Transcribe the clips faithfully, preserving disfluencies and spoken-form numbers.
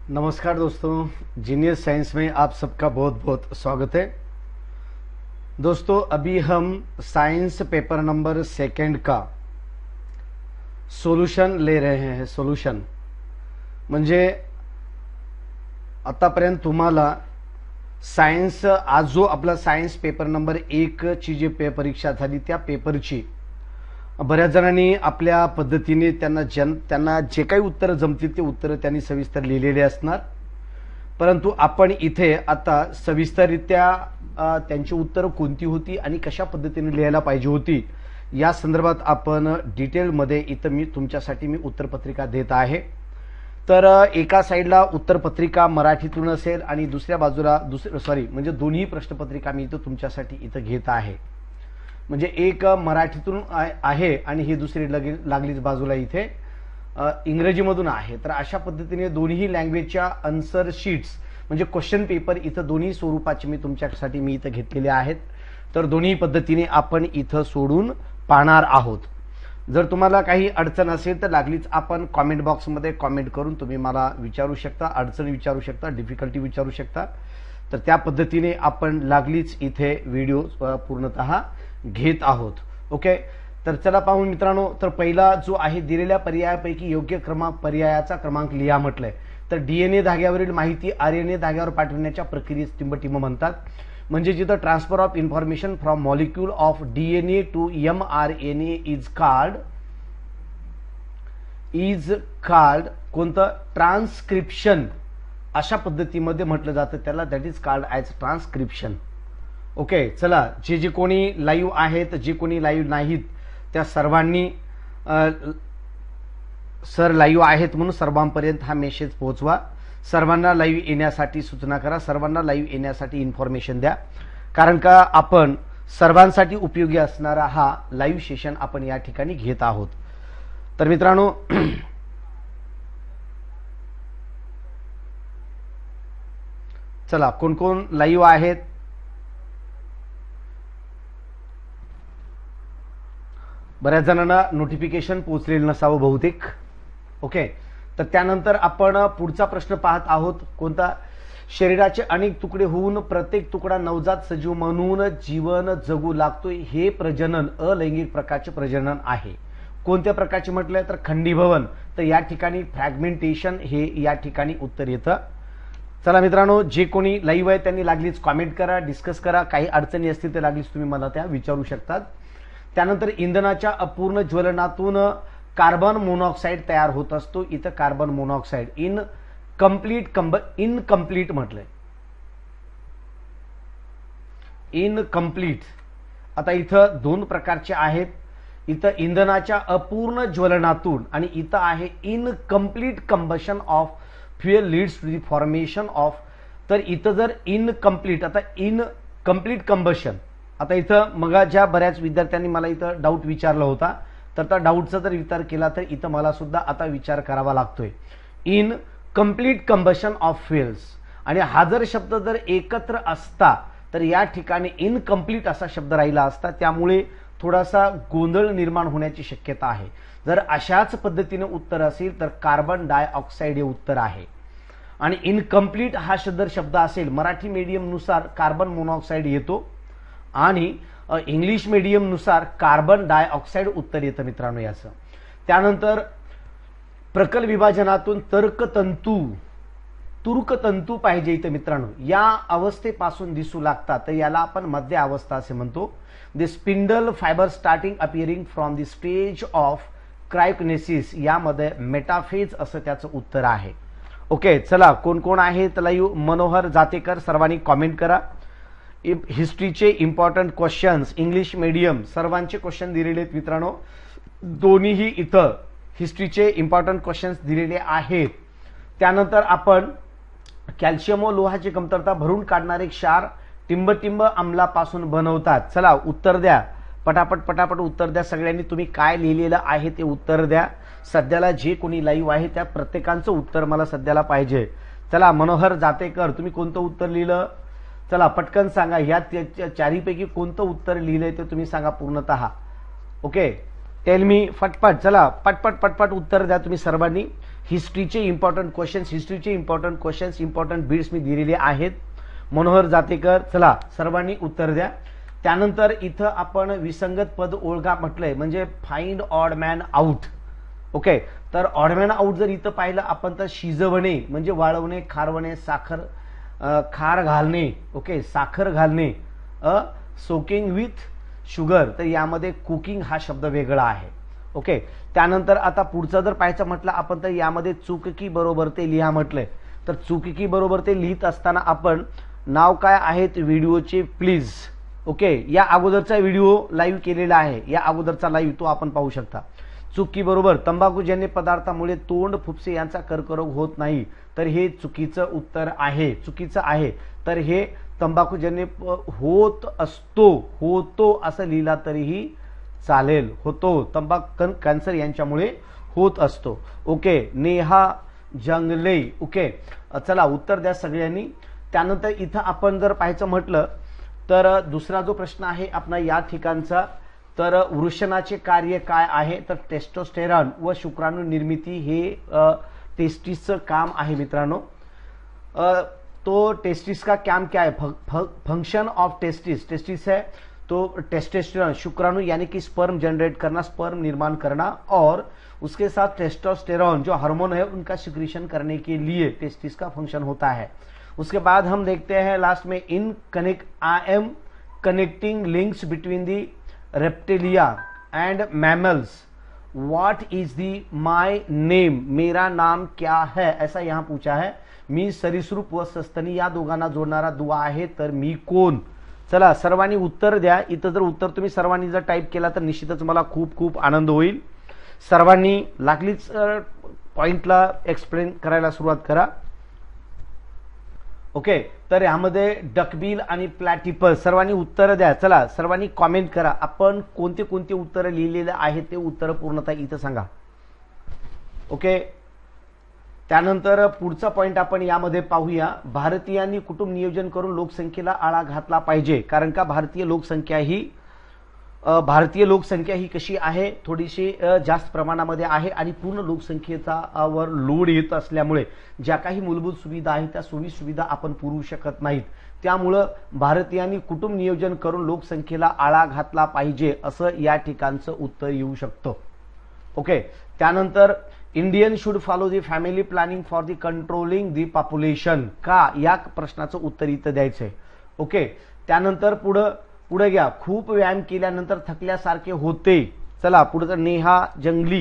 नमस्कार दोस्तों, genius science में आप सबका बहुत बहुत स्वागत है। दोस्तों अभी हम साइंस पेपर नंबर सेकंड का सोल्यूशन ले रहे हैं। सोल्यूशन म्हणजे आतापर्यंत तुम्हाला सायन्स आज जो आपला सायन्स पेपर नंबर एक ची जी पे परीक्षा झाली त्या पेपरची बऱ्याच जणांनी आपल्या पद्धतीने त्यांना जन त्यांना जे काही उत्तर जमतील ते उत्तर त्यांनी सविस्तर लिहिलेले असणार, परंतु आपण इथे आता सविस्तररित्या त्यांची उत्तरं कोणती होती आणि कशा पद्धतीने लिहायला पाहिजे होती या संदर्भात आपण डिटेलमध्ये इथं मी तुमच्यासाठी मी उत्तरपत्रिका देत आहे। तर एका साइडला उत्तरपत्रिका मराठीतून असेल आणि दुसऱ्या बाजूला दुसरे सॉरी म्हणजे दोन्ही प्रश्नपत्रिका मी इथं तुमच्यासाठी इथं घेत आहे। म्हणजे एक मराठीतून आहे आणि ही दुसरी लागलीच बाजूला इथे इंग्रजीमधून आहे। तर अशा पद्धतीने दोन्ही लँग्वेजच्या आन्सर शीट्स म्हणजे क्वेश्चन पेपर इथं दोन्ही स्वरूपाचे मी तुमच्यासाठी मी इथं घेतलेले आहेत। तर दोन्ही पद्धतीने आपण इथं सोडून पाहणार आहोत। जर तुम्हाला काही अडचण असेल तर लागलीच आपण कमेंट बॉक्समध्ये कमेंट करून तुम्ही मला विचारू शकता, अडचण विचारू शकता, डिफिकल्टी विचारू शकता। तर त्या पद्धतीने आपण लागलीच इथे व्हिडिओ पूर्णतः घेत आहोत। ओके, तर चला पाहू मित्रांनो। तर पहिला जो आहे दिलेल्या पर्यायापैकी योग्य क्रमांक पर्यायाचा क्रमांक लिहा म्हटलंय। तर डीएनए धाग्यावरील माहिती आरएनए धाग्यावर पाठवण्याच्या प्रक्रियेस टिंबटिंब म्हणतात। म्हणजे जिथं transfer of information from molecule of DNA to mRNA is called is called कोणतं ट्रान्सक्रिप्शन अशा पद्धतीमध्ये म्हटलं जातं त्याला, that is called as transcription. Okay, चला जे जे कोणी लाईव्ह आहेत जे कोणी लाईव्ह नाहीत त्या सर्वांनी सर लाईव्ह आहेत म्हणून सर्वांपर्यंत हा मेसेज पोहोचवा। सर्वांना लाईव्ह येण्यासाठी सूचना करा, सर्वांना लाईव्ह येण्यासाठी इन्फॉर्मेशन द्या, कारण का आपण सर्वांसाठी उपयोगी असणारा हा लाईव्ह सेशन आपण या ठिकाणी घेत आहोत। तर मित्रांनो चला कोण कोण लाईव्ह आहेत बऱ्याच जणांना नोटिफिकेशन पोहोचलेलं नसावं बहुतेक। ओके, तर त्यानंतर आपण पुढचा प्रश्न पाहत आहोत। कोणता? शरीराचे अनेक तुकडे होऊन प्रत्येक तुकडा नवजात सजीव म्हणून जीवन जगू लागतोय हे प्रजनन अलैंगिक प्रकारचे प्रजनन आहे। कोणत्या प्रकारचे म्हटलंय तर खंडीभवन। तर या ठिकाणी फ्रॅगमेंटेशन हे या ठिकाणी उत्तर येतं। चला मित्रांनो, जे कोणी लाईव्ह आहे त्यांनी लागलीच कमेंट करा, डिस्कस करा, काही अडचणी असतील तर लागलीच तुम्ही मला त्या विचारू शकतात। त्यानंतर इंधनाच्या अपूर्ण ज्वलनातून कार्बन मोनॉक्साईड तयार होत असतो। इथं carbon monoxide incomplete comb incomplete म्हटलंय, इनकम्प्लीट। आता इथं दोन प्रकारचे आहेत, इथं इंधनाच्या अपूर्ण ज्वलनातून आणि इथं आहे incomplete combustion of fuel leads to the formation of. तर इथं जर इनकम्प्लीट, आता इनकम्प्लीट कंबशन, आता इथं मग ज्या बऱ्याच विद्यार्थ्यांनी मला इथं डाऊट विचारला होता, तर त्या डाऊटचा जर विचार केला तर इथं मला सुद्धा आता विचार करावा लागतोय। Incomplete combustion of fuels, आणि हा जर शब्द जर एकत्र असता तर या ठिकाणी इनकम्प्लीट असा शब्द राहिला असता, त्यामुळे थोडासा गोंधळ निर्माण होण्याची शक्यता आहे। जर अशाच पद्धतीने उत्तर असेल तर कार्बन डायऑक्साईड हे उत्तर आहे, आणि इनकम्प्लीट हा जर शब्द असेल मराठी मीडियम नुसार कार्बन मोनॉक्साईड येतो आणि इंग्लिश मीडियम नुसार कार्बन डायऑक्साईड उत्तर येतं मित्रांनो याचं। त्यानंतर प्रकल विभाजनातून तर्कतंतू तुर्कतंतू पाहिजे इथं मित्रांनो, या अवस्थेपासून दिसू लागतात तर याला आपण मध्य अवस्था असे म्हणतो। The spindle fibre starting appearing from the stage of karyokinesis, यामध्ये मेटाफेज असं त्याचं उत्तर आहे। ओके, चला कोण कोण आहे तर लाईव्ह? मनोहर जातेकर, सर्वांनी कमेंट करा। हिस्ट्रीचे इम्पॉर्टंट क्वेश्चन्स इंग्लिश मीडियम सर्वांचे क्वेश्चन दिलेले आहेत मित्रांनो, दोन्हीही इथं हिस्ट्रीचे इम्पॉर्टंट क्वेश्चन्स दिलेले आहेत। त्यानंतर आपण कॅल्शियम व लोहाची कमतरता भरून काढणारे क्षार टिंबटिंब अम्लापासून बनवतात। चला उत्तर द्या, पटापट पटापट उत्तर द्या। सगळ्यांनी तुम्ही काय लिहिलेलं आहे ते उत्तर द्या। सध्याला जे कोणी लाईव्ह आहे त्या प्रत्येकांचं उत्तर मला सध्याला पाहिजे। चला मनोहर जातेकर, तुम्ही कोणतं उत्तर लिहिलं? चला पटकन सांगा, या चारीपैकी कोणतं उत्तर लिहिलंय ते तुम्ही सांगा पूर्णतः। ओके, टेल मी फटफट, चला पटपट पटपट उत्तर द्या तुम्ही सर्वांनी। हिस्ट्रीचे इम्पॉर्टंट क्वेश्चन्स हिस्ट्रीचे इम्पॉर्टंट क्वेश्चन्स इम्पॉर्टंट बिट्स मी दिलेले आहेत. मनोहर जातेकर, चला सर्वांनी उत्तर द्या. त्यानंतर इथं आपण विसंगत पद ओळखा म्हटलंय, म्हणजे find odd man out. Okay, तर ऑड मॅन आउट जर इथं पाहिलं आपण तर शिजवणे म्हणजे वाळवणे, खारवणे, साखर खार घालणे, ओके, साखर घालणे, अ सोकिंग विथ शुगर, तर यामध्ये कुकिंग हा शब्द वेगळा आहे. ओके, त्यानंतर आता पुढचं जर पाहायचं म्हटलं आपण तर यामध्ये चुककी बरोबर ते लिहा म्हटलंय. तर चुककी बरोबर ते लिहित असताना आपण नाव काय आहेत व्हिडिओचे प्लीज. ओके, या अगोदरचा व्हिडिओ लाईव्ह केलेला आहे, या अगोदरचा लाईव्ह तो आपण पाहू शकता. चुकी बरोबर तंबाखूजन्य पदार्थामुळे तोंड फुफ्से यांचा कर्करोग होत नाही, तर हे चुकीचं उत्तर आहे, चुकीचं आहे. तर हे तंबाखूजन्य होत असतो, होतो असं लिहिला तरीही चालेल, होतो, तंबाखू कॅन्सर यांच्यामुळे होत असतो. ओके, नेहा जंगले. ओके, चला उत्तर द्या सगळ्यांनी. त्यानंतर इथं आपण जर पाहायचं म्हटलं तर दुसरा जो प्रश्न आहे आपला या ठिकाणचा, तर वृषणाचे कार्य काय आहे, तर टेस्टोस्टेरॉन व शुक्राणू निर्मिती हे टेस्टिसचं काम आहे मित्रांनो. तो टेस्टिस का काम क्या है, फंक्शन ऑफ टेस्टिस, टेस्टिस है तो टेस्टोस्टेरॉन शुक्राणु यानी कि स्पर्म जनरेट करना, स्पर्म निर्माण करना, और उसके साथ टेस्टोस्टेरॉन जो हार्मोन है उनका सिक्रीशन करने के लिए टेस्टिस का फंक्शन होता है. उसके बाद हम देखते हैं लास्ट में in connect I am connecting links between the reptilia and mammals, what is the my name, मेरा नाम क्या है, ऐसा यहां पूछा है. मी सरीसृप व सस्तनी या दोघांना जोडणारा दुवा आहे, तर मी कोण. चला सर्वांनी उत्तर द्या. इथं जर उत्तर तुम्ही सर्वांनी जर टाईप केला तर निश्चितच मला खूप खूप आनंद होईल. सर्वांनी लागलीच पॉइंटला एक्सप्लेन करायला सुरुवात करा. ओके, तर यामध्ये डकबिल आणि प्लॅटिपस, सर्वांनी उत्तर द्या. चला सर्वांनी कॉमेंट करा, आपण कोणते कोणते उत्तर लिहिलेले आहेत ते उत्तर पूर्णतः इथं सांगा. ओके, त्यानंतर पुढचा पॉइंट आपण यामध्ये पाहूया. भारतीयांनी कुटुंब नियोजन करून लोकसंख्येला आळा घातला पाहिजे, कारण का भारतीय लोकसंख्या ही भारतीय लोकसंख्या ही कशी आहे, थोडीशी जास्त प्रमाणामध्ये आहे आणि पूर्ण लोकसंख्येचा वर लोड येत असल्यामुळे ज्या काही मूलभूत सुविधा आहेत त्या सोयी सुविधा आपण पुरवू शकत नाहीत. त्यामुळं भारतीयांनी कुटुंब नियोजन करून लोकसंख्येला आळा घातला पाहिजे असं या ठिकाणचं उत्तर येऊ शकतं. ओके, त्यानंतर Indian should follow the family planning for the controlling the population, का या प्रश्नाचं उत्तर इथं द्यायचंय. ओके, त्यानंतर पुढं पुढे घ्या. खूप व्यायाम केल्यानंतर थकल्यासारखे होते. चला पुढचं नेहा जंगली.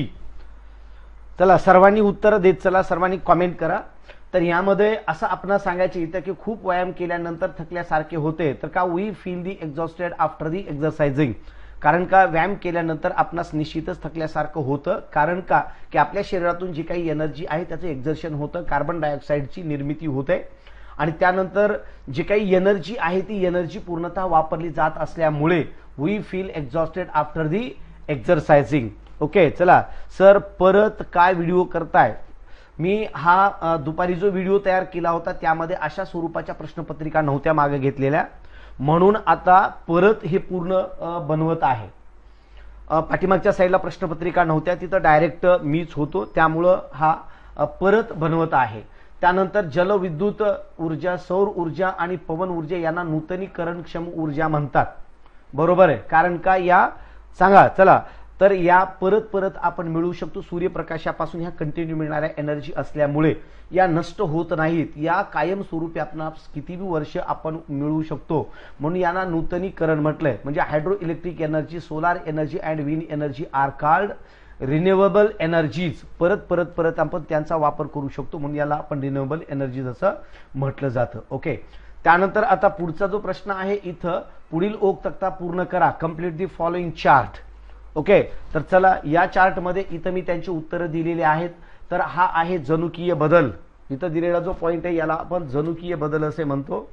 चला सर्वांनी उत्तर देत चला, सर्वांनी कॉमेंट करा. तर यामध्ये असं आपण सांगायचं इथं की खूप व्यायाम केल्यानंतर थकल्यासारखे होते, तर का we feel the exhausted after the exercising, कारण का व्यायाम केल्यानंतर आपणास निश्चितच थकल्यासारखं होतं. कारण का की आपल्या शरीरातून जी काही एनर्जी आहे त्याचं एक्झर्शन होतं, कार्बन डायऑक्साईडची निर्मिती होते आणि त्यानंतर जी काही एनर्जी आहे ती एनर्जी पूर्णतः वापरली जात असल्यामुळे we feel exhausted after the exercising. Okay, चला सर परत काय व्हिडिओ करताय. मी हा दुपारी जो व्हिडिओ तयार केला होता त्यामध्ये अशा स्वरूपाच्या प्रश्नपत्रिका नव्हत्या मागे घेतलेल्या, म्हणून आता परत हे पूर्ण बनवत आहे. पाठीमागच्या साईडला प्रश्नपत्रिका नव्हत्या, तिथं डायरेक्ट मीच होतो, त्यामुळं हा परत बनवत आहे. त्यानंतर जलविद्युत ऊर्जा, सौर ऊर्जा आणि पवन ऊर्जा यांना नूतनीकरणक्षम ऊर्जा म्हणतात. बरोबर आहे, कारण का या सांगा. चला तर या परत परत आपण मिळवू शकतो. सूर्यप्रकाशापासून ह्या कंटिन्यू मिळणाऱ्या एनर्जी असल्यामुळे या नष्ट होत नाहीत, या कायमस्वरूपी आपण कितीही वर्ष आपण मिळवू शकतो, म्हणून यांना नूतनीकरण म्हटलंय. म्हणजे hydro electric energy, solar energy and wind energy are called renewable energies. परत परत परत आपण त्यांचा वापर करू शकतो, म्हणून याला आपण रिन्युएबल एनर्जीज असं म्हटलं जातं. ओके, त्यानंतर आता पुढचा जो प्रश्न आहे इथं, पुढील ओक तक्ता पूर्ण करा, complete the following chart. Okay, तर चला या चार्ट मध्ये इथं मी त्यांची उत्तरं दिलेली आहेत. तर हा आहे जनुकीय बदल. इथं दिलेला जो पॉइंट आहे याला आपण जनुकीय बदल असे म्हणतो,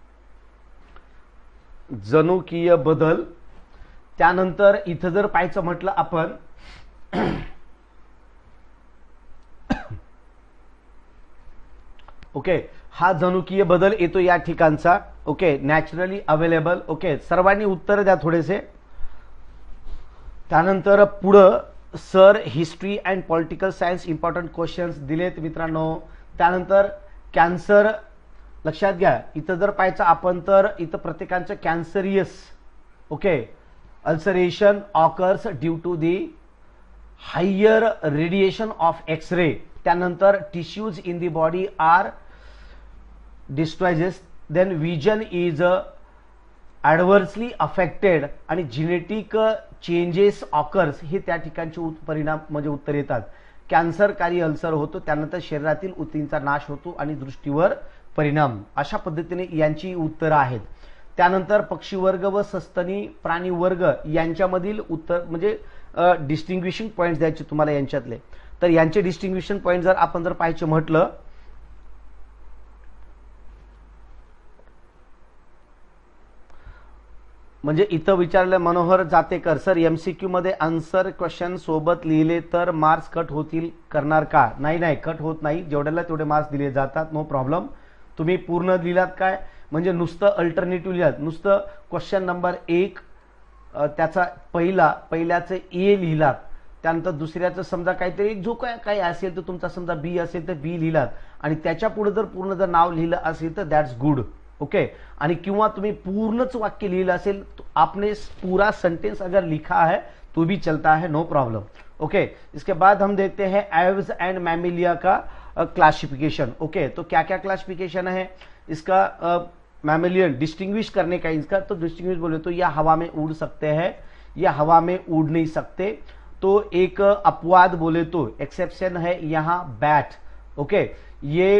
जनुकीय बदल. त्यानंतर इथं जर पाहायचं म्हटलं आपण ओके, हा जनुकीय बदल येतो या ठिकाणचा. Okay, naturally available. ओके, सर्वांनी उत्तर द्या थोडेसे. त्यानंतर पुढं sir history and political science important questions दिलेत मित्रांनो. त्यानंतर कॅन्सर लक्षात घ्या, इथं जर पाहायचं आपण तर इथं प्रत्येकांचं cancerous okay ulceration occurs due to the higher radiation of X ray. त्यानंतर tissues in the body are destroys. Then vision is adversely affected आणि जेनेटिक चेंजेस ऑकर्स हे त्या ठिकाणचे परिणाम म्हणजे उत्तर येतात. कॅन्सरकारी अल्सर होतो, त्यानंतर शरीरातील ऊतींचा नाश होतो आणि दृष्टीवर परिणाम. अशा पद्धतीने यांची उत्तरं आहेत. त्यानंतर पक्षी वर्ग व सस्तनी प्राणी वर्ग यांच्यामधील उत्तर म्हणजे डिस्टिंग्विशिंग पॉईंट द्यायचे तुम्हाला यांच्यातले. तर यांचे डिस्टिंग्विशन पॉईंट जर आपण जर पाहायचे म्हटलं म्हणजे इथं विचारलं मनोहर जातेकर सर एमसीक्यू मध्ये आन्सर क्वेश्चन सोबत लिहिले तर मार्क्स कट होतील करणार का? नाही नाही कट होत नाही, जेवढ्याला तेवढे मार्क्स दिले जातात, नो प्रॉब्लेम. तुम्ही पूर्ण लिहिलात काय म्हणजे नुसतं अल्टरनेटिव्ह लिहिलात, नुसतं क्वेश्चन नंबर एक त्याचा पहिला पहिल्याचं ए लिहिलात, त्यानंतर दुसऱ्याचं समजा काहीतरी जो काय काय असेल तर तुमचा समजा बी असेल तर बी लिहिलात आणि त्याच्या पुढे जर पूर्ण जर नाव लिहिलं असेल तर दॅट्स गुड ओके. आणि किंवा तुम्ही पूर्णच वाक्य लिहिलं असेल तो आपने पूरा सेंटेंस अगर लिखा है तो भी चलता है, नो प्रॉब्लम ओके. इसके बाद हम देखते हैं एव्स एंड मैमिलिया का क्लासिफिकेशन ओके. तो क्या क्या क्लासिफिकेशन है इसका मैमिलियन डिस्टिंग्विश करने का इसका. तो डिस्टिंग्विश बोले तो या हवा में उड़ सकते हैं या हवा में उड़ नहीं सकते. तो एक अपवाद बोले तो एक्सेप्शन है यहाँ बैट ओके. ये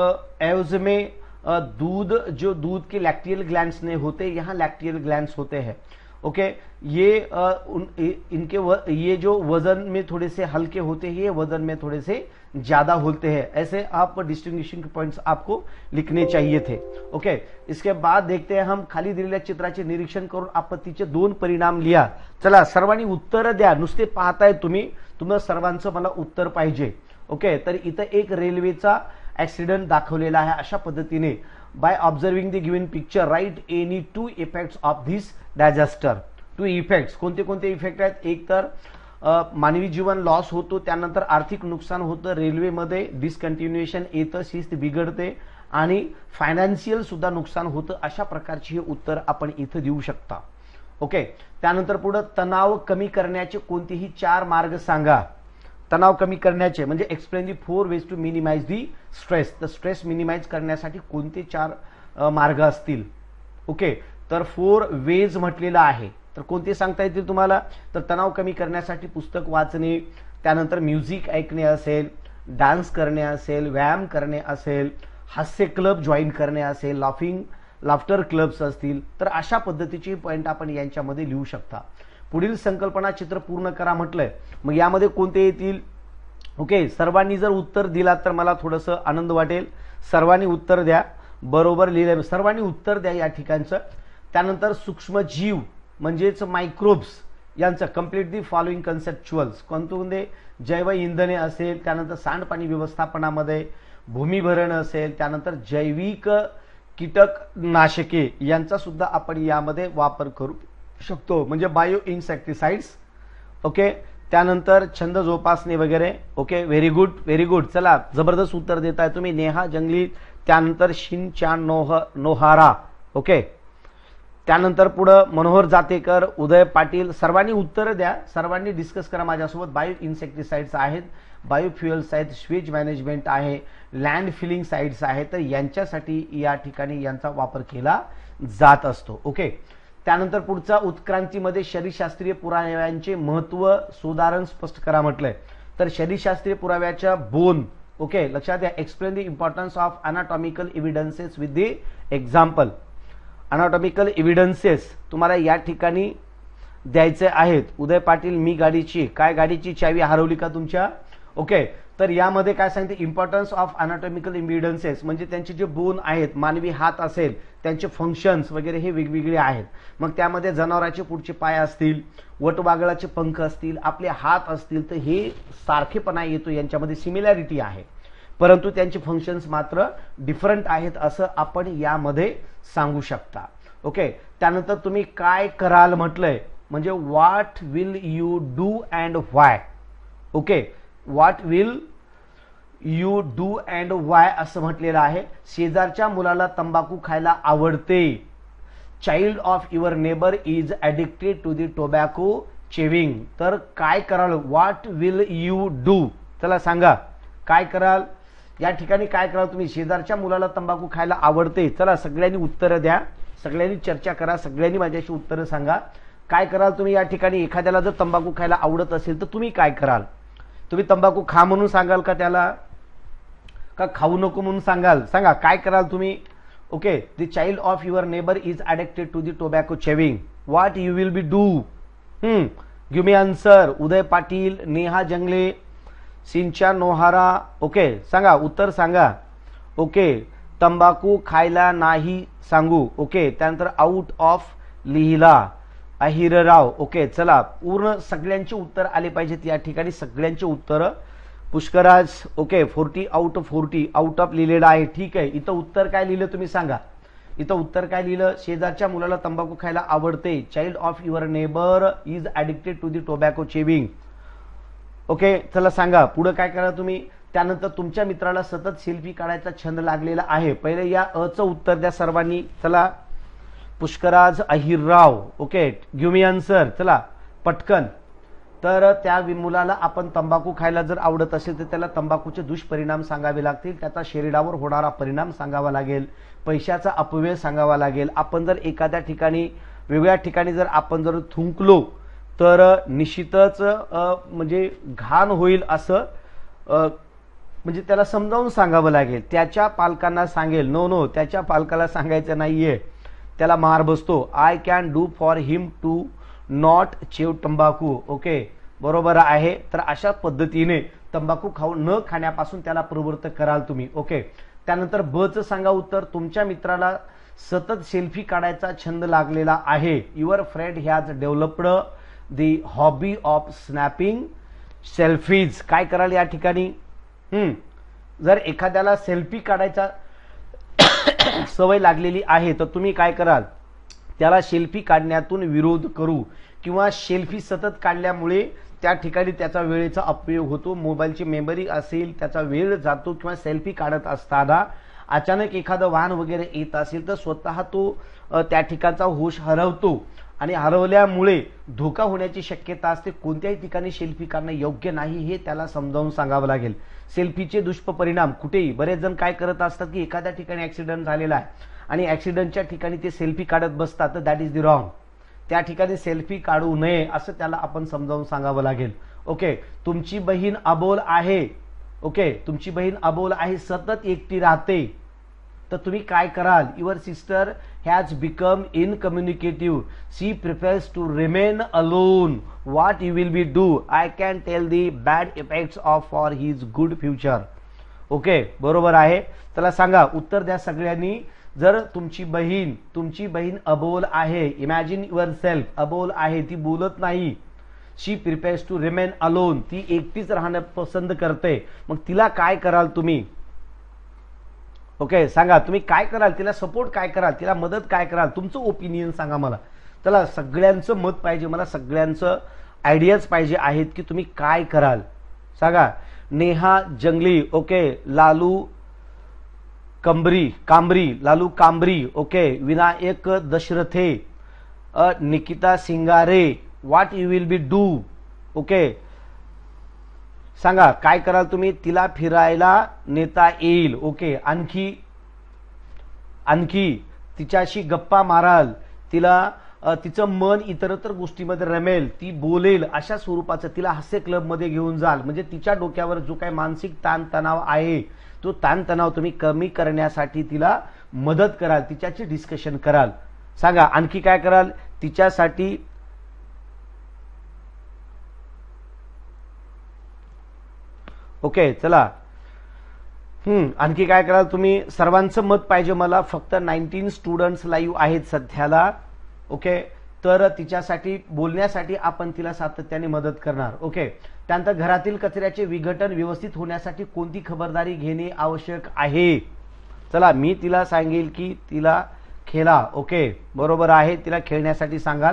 एव्स में दूध जो दूध के लैक्टियल ग्लैंड्स नहीं होते, यहाँ लैक्टियल ग्लैंड्स होते हैं ओके. ये आ, उन, इनके व, ये जो वजन में थोड़े से हल्के होते हैं, ये वजन में थोड़े से ज्यादा होते हैं. ऐसे आप डिस्टिंग्विशिंग पॉइंट्स आपको लिखने चाहिए थे ओके. इसके बाद देखते हैं हम खाली दिलेल्या चित्राचे निरीक्षण करून आपत्तीचे दोन परिणाम लिहा. चला सर्वांनी उत्तर द्या, नुसते पाहताय तुम्ही, तुम्हाला सर्वांचं मला उत्तर पाहिजे ओके. तर इथं एक रेल्वेचा ऍक्सिडेंट दाखवलेला आहे अशा पद्धतीने. By observing the given picture right any two effects of this disaster. Two effects कोणते कोणते इफेक्ट आहेत? एक तर मानवी जीवन लॉस होतो, त्यानंतर आर्थिक नुकसान होतं, रेल्वेमध्ये डिस्कंटिन्युएशन येतं, शिस्त बिघडते आणि फायनान्शियल सुद्धा नुकसान होतं. अशा प्रकारची हे उत्तर आपण इथं देऊ शकता ओके. त्यानंतर पुढे तणाव कमी करण्याचे कोणतेही चार मार्ग सांगा. तणाव कमी करण्याचे म्हणजे explain the four ways to minimise the stress. तर स्ट्रेस मिनिमाइज करण्यासाठी कोणते चार मार्ग असतील ओके. तर फोर वेज म्हटलेलं आहे, तर कोणते सांगता येतील तुम्हाला? तर तणाव कमी करण्यासाठी पुस्तक वाचणे, त्यानंतर म्युझिक ऐकणे असेल, डान्स करणे असेल, व्यायाम करणे असेल, हास्य क्लब जॉईन करणे असेल, लाफिंग लाफ्टर क्लब्स असतील. तर अशा पद्धतीचे पॉइंट आपण यांच्यामध्ये लिहू शकता. पुढील संकल्पना चित्र पूर्ण करा म्हटलंय, मग यामध्ये कोणते येतील ओके. सर्वांनी जर उत्तर दिलात तर मला थोडंसं आनंद वाटेल. सर्वांनी उत्तर द्या, बरोबर लिहिलंय, सर्वांनी उत्तर द्या या ठिकाणचं. त्यानंतर सूक्ष्मजीव म्हणजेच मायक्रोब्स यांचं कम्प्लीट दी फॉलोइंग कन्सेप्च्युअल्स. कोणते? जैव इंधने असेल, त्यानंतर सांडपाणी व्यवस्थापनामध्ये भूमिभरण असेल, त्यानंतर जैविक कीटकनाशके यांचा सुद्धा आपण यामध्ये वापर करू शकतो म्हणजे बायो इन्सेक्टिसाइड्स ओके. त्यानंतर छंद जोपासणे वगैरे okay. Very good very good. चला जबरदस्त उत्तर देताय तुम्ही. नेहा जंगली, त्यानंतर शिनचान नोह नोहारा ओके. त्यानंतर पुढं मनोहर जातेकर, उदय पाटील, सर्वांनी उत्तर द्या, सर्वांनी डिस्कस करा माझ्यासोबत. बायो इन्सेक्टिसाइड्स आहेत, बायोफ्युएल्स आहेत, स्वेज मॅनेजमेंट आहे, लँड फिलिंग साइट्स आहेत, तर यांच्यासाठी या ठिकाणी यांचा वापर केला जात असतो ओके. त्यानंतर पुढचा उत्क्रांतीमध्ये शरीरशास्त्रीय पुराव्यांचे महत्व सुधारण स्पष्ट करा म्हटलंय. तर शरीरशास्त्रीय पुराव्याच्या बोन ओके लक्षात घ्या. Explain the importance of anatomical evidences with the example. Anatomical evidences तुम्हाला या ठिकाणी द्यायचे आहेत. उदय पाटील, मी गाडीची काय गाडीची चावी हरवली का तुमच्या ओके. तर यामध्ये काय सांगते? इम्पॉर्टन्स ऑफ अनाटॉमिकल एव्हिडन्सेस म्हणजे त्यांचे जे बोन आहेत, मानवी हात असेल त्यांचे फंक्शन्स वगैरे हे वेगवेगळे आहेत. मग त्यामध्ये जनावराचे पुढचे पाय असतील, वटवागळाचे पंख असतील, आपले हात असतील, तर हे सारखेपणा येतो, यांच्यामध्ये सिमिलॅरिटी आहे, परंतु त्यांचे फंक्शन्स मात्र डिफरंट आहेत असं आपण यामध्ये सांगू शकता ओके. त्यानंतर तुम्ही काय कराल म्हटलंय म्हणजे what will you do and why okay, what will you do and why असं म्हटलेलं आहे. शेजारच्या मुलाला तंबाखू खायला आवडते. Child of your neighbour is addicted to the tobacco chewing. तर काय कराल, व्हॉट विल यू डू, चला सांगा काय कराल. या ठिकाणी काय कराल तुम्ही, शेजारच्या मुलाला तंबाखू खायला आवडते. चला सगळ्यांनी उत्तरं द्या, सगळ्यांनी चर्चा करा, सगळ्यांनी माझ्याशी उत्तरं सांगा. काय कराल तुम्ही या ठिकाणी, एखाद्याला जर तंबाखू खायला आवडत असेल तर तुम्ही काय कराल. तुम्ही तंबाखू खा म्हणून सांगाल का त्याला, का खाऊ नको म्हणून सांगाल, सांगा काय कराल तुम्ही. Okay, the child of your neighbour is addicted to the tobacco chewing, what you will be do. Hmm give me answer. Uday Patil, Neha Jangle, सिंचा नोहारा. ओके सांगा, उत्तर सांगा. ओके, तंबाखू खायला नाही सांगू. ओके, त्यानंतर आउट ऑफ लिहिला अहिरराव. ओके, चला पूर्ण सगळ्यांची उत्तर आले पाहिजेत या ठिकाणी, सगळ्यांची उत्तर. Pushkaraj, okay forty out of forty out of लिहिलेलं आहे. ठीक आहे, इथं उत्तर काय लिहिलं तुम्ही सांगा. इथं उत्तर काय लिहिलं, शेजारच्या मुलाला तंबाखू खायला आवडते. Child of your neighbour is addicted to the tobacco chewing. Okay, चला सांगा पुढे काय करा तुम्ही. त्यानंतर तुमच्या मित्राला सतत सेल्फी काढायचा छंद लागलेला आहे. पहिले या अचं उत्तर द्या सर्वांनी. चला Pushkaraj Ahirrao. Okay, give me answer. चला पटकन. तर त्या मुलाला आपण तंबाखू खायला जर आवडत असेल तर त्याला तंबाखूचे दुष्परिणाम सांगावे लागतील, त्याचा शरीरावर होणारा परिणाम सांगावा लागेल, पैशाचा अपव्यय सांगावा लागेल. आपण जर एखाद्या ठिकाणी वेगळ्या ठिकाणी जर आपण जर थुंकलो तर निश्चितच म्हणजे घाण होईल असं म्हणजे त्याला समजावून सांगावं लागेल. त्याच्या पालकांना सांगेल, नो नो त्याच्या पालकाला सांगायचं नाहीये, त्याला मार बसतो. I can do for him to not chew तंबाखू. ओके बरोबर आहे. तर अशा पद्धतीने तंबाखू खाऊ न खाण्यापासून त्याला प्रवृत्त कराल तुम्ही. ओके, त्यानंतर ब चं सांगा उत्तर. तुमच्या मित्राला सतत सेल्फी काढायचा छंद लागलेला आहे. Your friend has developed the hobby of snapping selfies. काय कराल या ठिकाणी, हम्म जर एखाद्याला सेल्फी काढायचा सवय लागलेली आहे तर तुम्ही काय कराल, त्याला सेल्फी काढण्यातून विरोध करू किंवा सेल्फी सतत काढल्यामुळे त्या ठिकाणी त्याचा वेळेचा अपयोग होतो, मोबाईलची मेमरी असेल त्याचा वेळ जातो, किंवा सेल्फी काढत असताना अचानक एखादं वाहन वगैरे येत असेल तर स्वतः तो त्या ठिकाणचा होश हरवतो आणि हरवल्यामुळे धोका होण्याची शक्यता असते. कोणत्याही ठिकाणी सेल्फी काढणं योग्य नाही हे त्याला समजावून सांगावं लागेल. सेल्फीचे दुष्परिणाम कुठेही बरेच जण काय करत असतात की एखाद्या ठिकाणी ऍक्सिडेंट झालेला आहे आणि ऍक्सिडेंटच्या ठिकाणी ते सेल्फी काढत बसतात, तर दॅट इज द रॉंग. त्या ठिकाणी सेल्फी काढू नये असं त्याला आपण समजावून सांगावं लागेल. ओके, तुमची बहीण अबोल आहे. ओके, तुमची बहीण अबोल आहे, सतत एकटी राहते, तर तुम्ही काय कराल. Your sister has become incommunicative, she prefers to remain alone, what you will be do. I can tell the bad effects of for his good future. Okay बरोबर आहे. त्याला सांगा, उत्तर द्या सगळ्यांनी. जर तुमची बहीण तुमची बहीण अबोल आहे, इमॅजिन युअर सेल्फ, अबोल आहे, ती बोलत नाही, she prefers to remain alone, ती एकटीच राहणं पसंत करते, मग तिला काय कराल तुम्ही. ओके सांगा तुम्ही काय कराल, तिला सपोर्ट काय कराल, तिला मदत काय कराल, तुमचं ओपिनियन सांगा मला. चला सगळ्यांचं मत पाहिजे मला, सगळ्यांचं आयडियाज पाहिजे आहेत की तुम्ही काय कराल सांगा. Neha Jangli. Okay, Lalu Kambari Kambari Lalu Kambari. Okay, Vinayak Dashrathe, Nikita Singare, what you will be do. Okay सांगा काय कराल तुम्ही. तिला फिरायला नेता येईल. ओके, आणखी आणखी तिच्याशी गप्पा माराल, तिला तिचं मन इतरत्र गोष्टीमध्ये रमेल, ती बोलेल अशा स्वरूपाचं, तिला हास्य क्लबमध्ये घेऊन जाल, म्हणजे तिच्या डोक्यावर जो काही मानसिक ताणतणाव आहे तो ताणतणाव तुम्ही कमी करण्यासाठी तिला मदत कराल, तिच्याशी डिस्कशन कराल. सांगा आणखी काय कराल तिच्यासाठी. ओके चला, हम्म आणखी काय कराल तुम्ही. सर्वांचं मत पाहिजे मला, फक्त नाईन्टीन स्टुडंट्स लाईव्ह आहेत सध्याला. ओके, तर तिच्यासाठी बोलण्यासाठी आपण तिला सातत्याने मदत करणार. ओके, त्यानंतर घरातील कचऱ्याचे विघटन व्यवस्थित होण्यासाठी कोणती खबरदारी घेणे आवश्यक आहे. चला मी तिला सांगेल की तिला खेळा. ओके बरोबर आहे, तिला खेळण्यासाठी सांगाल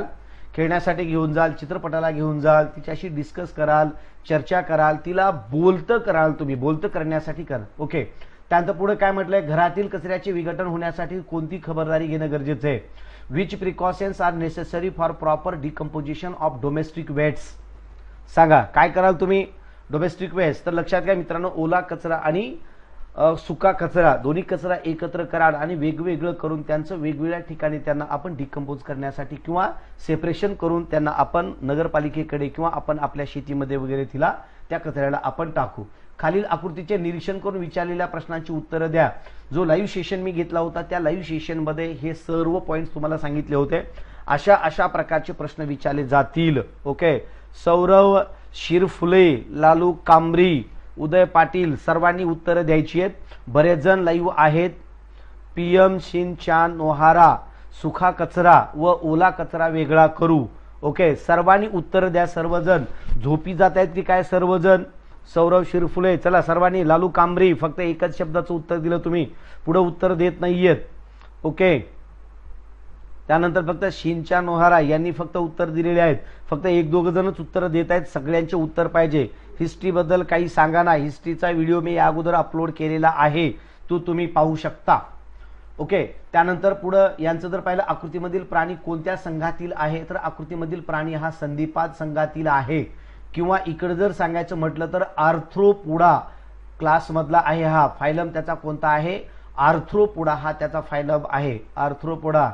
खेळण्यासाठी घेऊन जाल, चित्रपटाला घेऊन जाल, तिच्याशी डिस्कस कराल, चर्चा कराल, तिला बोलतं कराल, तुम्ही बोलतं करण्यासाठी करा. ओके. त्यानंतर पुढे काय म्हटलंय, घरातील कचऱ्याचे विघटन होण्यासाठी कोणती खबरदारी घेणं गरजेचं आहे. Which precautions are necessary for proper decomposition of domestic wastes. सांगा काय कराल तुम्ही डोमेस्टिक वेस्ट. तर लक्षात घ्या मित्रांनो, ओला कचरा आणि सुका कचरा दोन्ही कचरा एकत्र कराल आणि वेगवेगळं करून त्यांचं वेगवेगळ्या ठिकाणी त्यांना आपण डिकम्पोज करण्यासाठी किंवा सेपरेशन करून त्यांना आपण नगरपालिकेकडे किंवा आपण आपल्या शेतीमध्ये वगैरे तिला त्या कचऱ्याला आपण टाकू. खालील आकृतीचे निरीक्षण करून विचारलेल्या प्रश्नांची उत्तरं द्या. जो लाईव्ह सेशन मी घेतला होता त्या लाईव्ह सेशनमध्ये हे सर्व पॉइंट्स तुम्हाला सांगितले होते. अशा अशा प्रकारचे प्रश्न विचारले जातील. ओके. सौरव शिरफुले, लालू कांबरी, उदय पाटील सर्वांनी उत्तरं द्यायची आहेत. बरेच जण लाईव्ह आहेत. पीएम शिनचान नोहारा, सुखा कचरा व ओला कचरा वेगळा करू. ओके. सर्वांनी उत्तर द्या. सर्वजण झोपी जात आहेत की काय सर्वजण. सौरव शिरफुले, चला सर्वांनी. लालू कांबरी फक्त एकच शब्दाचं उत्तर दिलं तुम्ही, पुढे उत्तर देत नाहीयेत. ओके. त्यानंतर फक्त शिनचान नोहारा यांनी फक्त उत्तर दिलेले आहेत. फक्त एक दोघ जणच उत्तर देत आहेत. सगळ्यांचे उत्तर पाहिजे. हिस्ट्री बद्दल काही सांगा ना. हिस्ट्रीचा व्हिडिओ मी या अगोदर अपलोड केलेला आहे, तो तुम्ही पाहू शकता. ओके. त्यानंतर पुढे यांचं जर पाहिलं, आकृतीमधील प्राणी कोणत्या संघातील आहे, तर आकृतीमधील प्राणी हा संधिपाद संघातील आहे. किंवा इकडे जर सांगायचं म्हटलं तर आर्थ्रोपोडा क्लास मधला आहे हा. फायलम त्याचा कोणता आहे, आर्थ्रोपोडा हा त्याचा फायलम आहे. आर्थ्रोपोडा.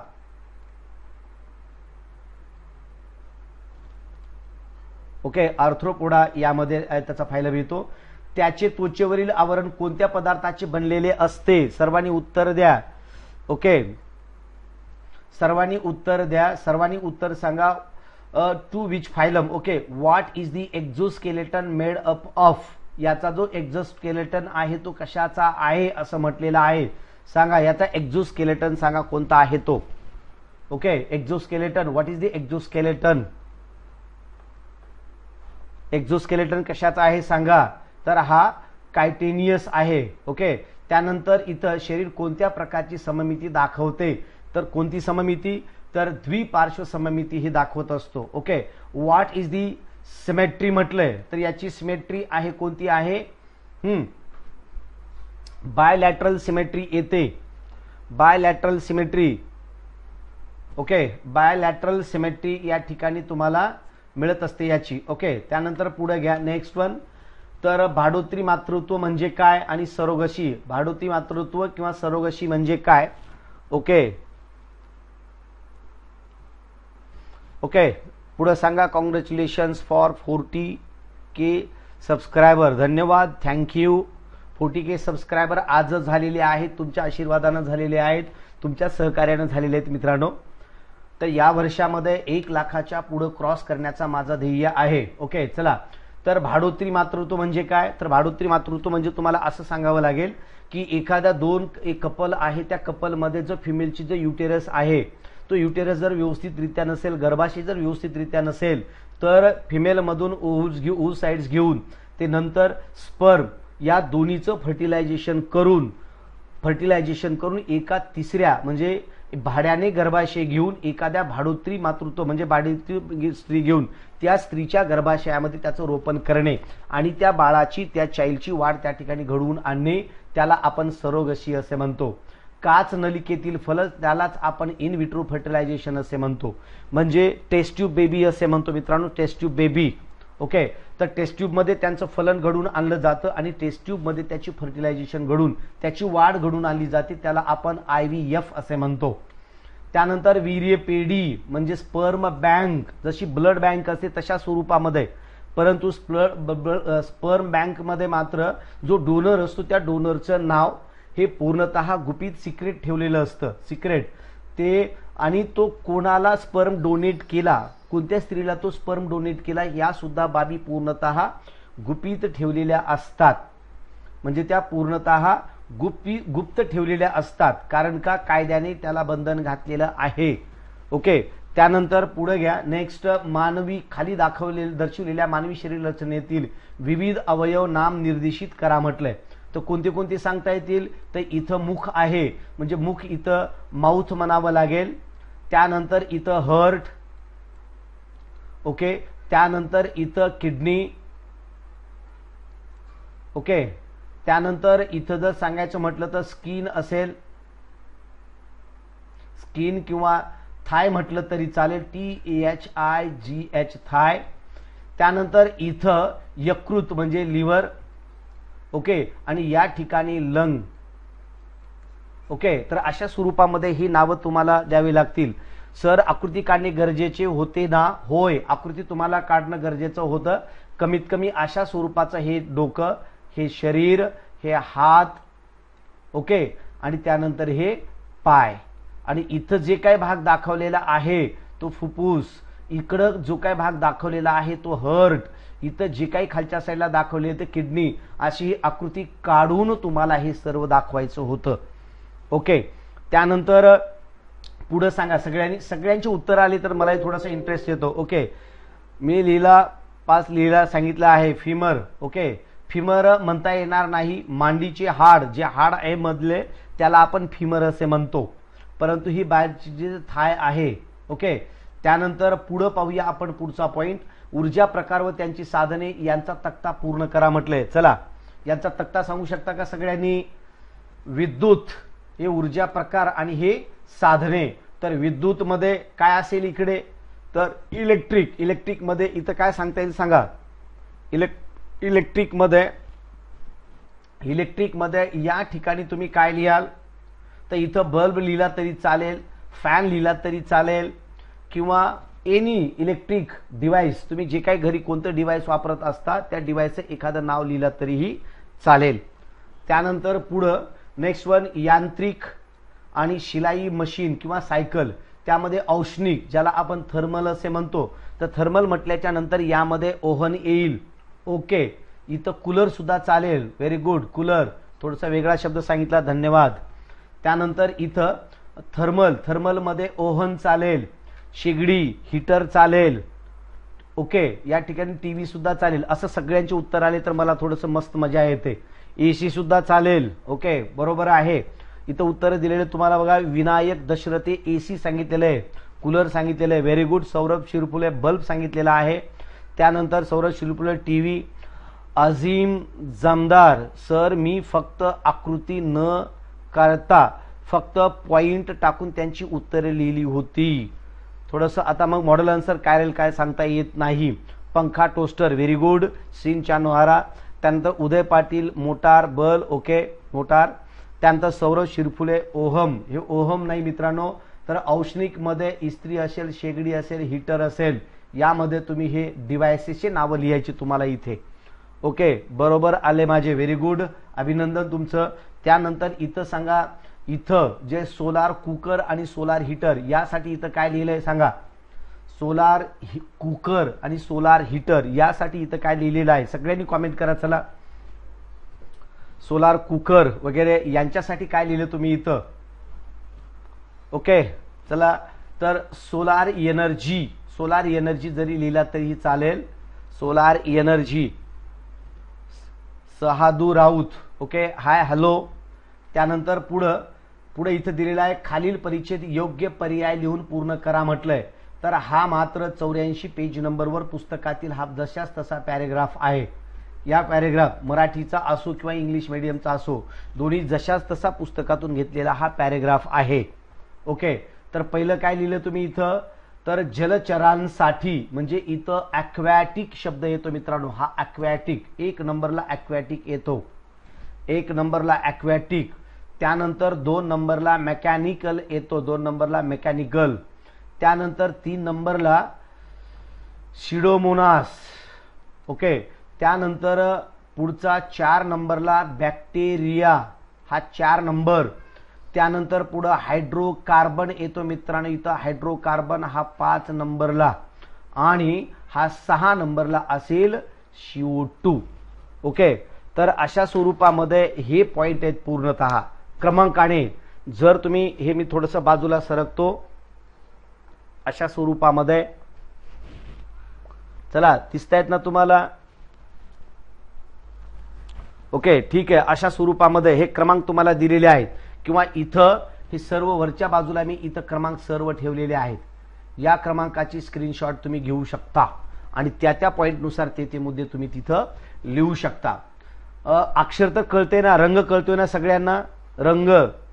ओके. आर्थ्रोपोडा यामध्ये त्याचा फायलम येतो. त्याचे त्वचेवरील आवरण कोणत्या पदार्थाचे बनलेले असते. सर्वांनी उत्तर द्या. ओके. सर्वांनी उत्तर द्या. सर्वांनी उत्तर सांगा. To which phylum. Okay. What is the exoskeleton made up of. याचा जो एक्झोस्केलेटन आहे तो कशाचा आहे असं म्हटलेलं आहे. सांगा याचा एक्झोस्केलेटन सांगा कोणता आहे तो. Okay. Exoskeleton. What is the exoskeleton. Exoskeleton कशाचा आहे सांगा. तर हा कायटेनियस आहे. ओके. त्यानंतर इथं शरीर कोणत्या प्रकारची सममिती दाखवते, तर कोणती सममिती, तर द्विपार्श्व सममिती ही दाखवत असतो. Okay. What is the symmetry म्हटलंय, तर याची सिमेट्री आहे कोणती आहे, हम्म बायलॅटरल सिमेट्री येते. Bilateral symmetry. Okay. Bilateral symmetry या ठिकाणी तुम्हाला मिळत असते याची. ओके. त्यानंतर पुढे घ्या नेक्स्ट वन. तर भाडोत्री मातृत्व म्हणजे काय आणि सरोगशी. भाडोत्री मातृत्व किंवा सरोगशी म्हणजे काय. ओके. ओके. पुढे सांगा. Congratulations for forty K subscriber. धन्यवाद. थँक्यू. फोर्टी के सबस्क्रायबर आज झालेले आहेत. तुमच्या आशीर्वादानं झालेले आहेत, तुमच्या सहकार्यानं झालेले आहेत मित्रांनो. तर या वर्षामध्ये एक लाखाच्या पुढे क्रॉस करण्याचा माझा ध्येय आहे. ओके. चला. तर भाडोत्री मातृत्व म्हणजे काय, तर भाडोत्री मातृत्व म्हणजे तुम्हाला असं सांगावं लागेल की एखाद्या दोन एक कपल आहे, त्या कपलमध्ये जो फिमेलची जो युटेरस आहे तो युटेरस जर व्यवस्थितरित्या नसेल, गर्भाशय जर व्यवस्थितरित्या नसेल, तर फिमेलमधून ओव्ह्यूज घेऊ ओव्हसाइड्स घेऊन ते नंतर स्पर्म या दोन्हीचं फर्टिलायझेशन करून फर्टिलायझेशन करून एका तिसऱ्या म्हणजे भाड्याने गर्भाशय घेऊन एखाद्या भाडोत्री मातृत्व म्हणजे भाडोत्री स्त्री घेऊन त्या स्त्रीच्या गर्भाशयामध्ये त्याचं रोपण करणे आणि त्या बाळाची त्या चाइल्डची वाढ त्या ठिकाणी घडवून आणणे, त्याला आपण सरोगसी असे म्हणतो. काच नलिकेतील फलक त्यालाच आपण इन विट्रो फर्टिलायझेशन असे म्हणतो, म्हणजे टेस्ट ट्यूब बेबी असे म्हणतो मित्रांनो. Test tube baby. ओके. तर टेस्ट ट्यूब मध्ये त्यांचं फलन घडून आणलं जातं आणि टेस्ट ट्यूब मध्ये त्याची फर्टिलायझेशन घडून त्याची वाढ घडून आणली जाते, त्याला आपण आय व्ही एफ असे म्हणतो. त्यानंतर वीर्य पेढी म्हणजे स्पर्म बँक, जशी ब्लड बँक असते तशा स्वरूपामध्ये, परंतु स्पर्म बँक मध्ये मात्र जो डोनर असतो त्या डोनरचं नाव हे पूर्णतः गुपित सिक्रेट ठेवलेलं असतं. सिक्रेट ते आणि तो कोणाला स्पर्म डोनेट केला, कोणत्या स्त्रीला तो स्पर्म डोनेट केला, या सुद्धा बाबी पूर्णतः गुपित ठेवलेल्या असतात. म्हणजे त्या पूर्णतः गुप्ती गुप्त ठेवलेल्या असतात, कारण का कायद्याने त्याला बंधन घातलेलं आहे. ओके. त्यानंतर पुढे घ्या नेक्स्ट. मानवी खाली दाखवलेले दर्शवलेल्या मानवी शरीर रचनेतील विविध अवयव नाम निर्देशित करा म्हटलंय. तर कोणते कोणते सांगता येतील, तर इथं मुख आहे म्हणजे मुख इथं माउथ म्हणावं लागेल. त्यानंतर इथं हर्ट, ओके, त्यानंतर इथं किडनी, ओके, त्यानंतर इथं जर सांगायचं म्हटलं तर स्किन असेल, स्किन किंवा थाय म्हटलं तरी चालेल, T H I G H thigh. त्यानंतर इथं यकृत म्हणजे लिव्हर, ओके, आणि या ठिकाणी लंग. ओके, तर अशा स्वरूपामध्ये ही नावं तुम्हाला द्यावी लागतील. सर आकृती काढणे गरजेचे होते ना? होय, आकृती तुम्हाला काढणं गरजेचं होतं. कमीत कमी अशा स्वरूपाचं हे डोकं, हे शरीर, हे हात, ओके, आणि त्यानंतर हे पाय, आणि इथं जे काही भाग दाखवलेला आहे तो फुफ्फुस, इकडं जो काही भाग दाखवलेला आहे तो हर्ट, इथं जे काही खालच्या साईडला दाखवले ते किडनी, अशी ही आकृती काढून तुम्हाला हे सर्व दाखवायचं होतं. ओके, त्यानंतर पुढे सांगा सगळ्यांनी, सगळ्यांची उत्तर आली तर मलाही थोडासा इंटरेस्ट येतो. ओके, मी लिहिला पाच लिहिला सांगितलं आहे फिमर. ओके, फिमर म्हणता येणार नाही, मांडीचे हाड जे हाड आहे मधले त्याला आपण फिमर असे म्हणतो, परंतु ही बाहेरची जी थाय आहे. ओके, त्यानंतर पुढे पाहूया आपण पुढचा पॉइंट, ऊर्जा प्रकार व त्यांची साधने यांचा तक्ता पूर्ण करा म्हटलंय. चला यांचा तक्ता सांगू शकता का सगळ्यांनी? विद्युत हे ऊर्जा प्रकार आणि हे साधने. तर विद्युत मध्ये काय असेल इकडे? तर इलेक्ट्रिक. इलेक्ट्रिक मध्ये इथं काय सांगता येईल सांगा? इलेक् इलेक्ट्रिक मध्ये इलेक्ट्रिक मध्ये या ठिकाणी तुम्ही काय लिहाल? तर इथं बल्ब लिहिला तरी चालेल, फॅन लिहिला तरी चालेल, किंवा एनी इलेक्ट्रिक डिव्हाइस, तुम्ही जे काही घरी कोणतं डिव्हाइस वापरत असता त्या डिव्हाइसचं एखादं नाव लिहिलं तरीही चालेल. त्यानंतर पुढं नेक्स्ट वन यांत्रिक आणि शिलाई मशीन किंवा सायकल, त्यामध्ये औष्णिक ज्याला आपण थर्मल असे म्हणतो. तर थर्मल म्हटल्याच्या नंतर यामध्ये ओव्हन येईल. ओके, इथं कूलर सुद्धा चालेल. व्हेरी गुड, कूलर थोडासा वेगळा शब्द सांगितला, धन्यवाद. त्यानंतर इथं थर्मल, थर्मल मध्ये ओव्हन चालेल, शेगडी हीटर चालेल. ओके, या ठिकाणी टीव्ही सुद्धा चालेल. असं सगळ्यांचे उत्तर आले तर मला थोडंसं मस्त मजा येते. एसी सुद्धा चालेल. ओके, बरोबर आहे. इथं उत्तर दिलेले तुम्हाला बघा, विनायक दशरथे एसी सांगितलेलं आहे, कूलर सांगितलेलं आहे. Very good. Saurabh Shirpule bulb सांगितलेला आहे. त्यानंतर सौरभ शिरपुले टीव्ही. अझीम जमदार सर मी फक्त आकृती न करता फक्त पॉइंट टाकून त्यांची उत्तरे लिहिली होती. थोडंसं आता मग मॉडेल आन्सर काय राहील काय सांगता येत नाही. पंखा टोस्टर, व्हेरी गुड. सीन चानोहारा. त्यानंतर उदय पाटील मोटार बल, ओके मोटार. त्यानंतर सौरभ शिरफुले ओहम, हे ओहम नाही मित्रांनो, तर औष्णिक मध्ये इस्त्री असेल, शेगडी असेल, हीटर असेल, यामध्ये तुम्ही हे डिव्हाइसेसचे नावं लिहायची तुम्हाला इथे. ओके, बरोबर आले माझे, व्हेरी गुड, अभिनंदन तुमचं. त्यानंतर इथं सांगा, इथं जे सोलार कुकर आणि सोलार हीटर यासाठी इथं काय लिहिलंय सांगा? सोलार कुकर आणि सोलार हीटर यासाठी इथं काय लिहिलेलं आहे? सगळ्यांनी कॉमेंट करा. चला, सोलार कुकर वगैरे यांच्यासाठी काय लिहिलं तुम्ही इथं? ओके, चला, तर सोलार एनर्जी, सोलार एनर्जी जरी लिहिला तरी चालेल. Solar energy. Sahadu Raut, okay, hi hello. त्यानंतर पुढं पुढे इथं दिलेला आहे, खालील परिच्छेद योग्य पर्याय लिहून पूर्ण करा म्हटलंय. तर हा मात्र चौऱ्याऐंशी पेज नंबरवर पुस्तकातील हा जशाच तसा पॅरेग्राफ आहे. या पॅरेग्राफ मराठीचा असो किंवा इंग्लिश मीडियमचा असो, दोन्ही जशाच तसा पुस्तकातून घेतलेला हा पॅरेग्राफ आहे. ओके, तर पहिलं काय लिहिलं तुम्ही इथं? तर जलचरांसाठी, म्हणजे इथं ॲक्वॅटिक शब्द येतो मित्रांनो. हा ॲक्वॅटिक, एक नंबरला ॲक्वॅटिक येतो, एक नंबरला ॲक्वॅटिक. त्यानंतर दोन नंबरला मेकॅनिकल येतो, दोन नंबरला मेकॅनिकल. त्यानंतर तीन नंबरला शिडोमोनास. ओके, त्यानंतर पुढचा चार नंबरला बॅक्टेरिया, हा चार नंबर. त्यानंतर पुढं हायड्रोकार्बन येतो मित्रांनो, इथं हायड्रोकार्बन हा पाच नंबरला, आणि हा सहा नंबरला असेल सीओ टू. ओके, तर अशा स्वरूपामध्ये हे पॉइंट आहेत पूर्णतः क्रमांकाने. जर तुम्ही हे, मी थोडंसं बाजूला सरकतो, अशा स्वरूपामध्ये, चला दिसतायत ना तुम्हाला? ओके, ठीक आहे. अशा स्वरूपामध्ये हे क्रमांक तुम्हाला दिलेले आहेत, किंवा इथं हे सर्व वरच्या बाजूला मी इथं क्रमांक सर्व ठेवलेले आहेत. या क्रमांकाची स्क्रीनशॉट तुम्ही घेऊ शकता आणि त्या त्या पॉईंटनुसार ते ते मुद्दे तुम्ही तिथं लिहू शकता. अक्षर तर कळते ना, रंग कळतोय ना सगळ्यांना, रंग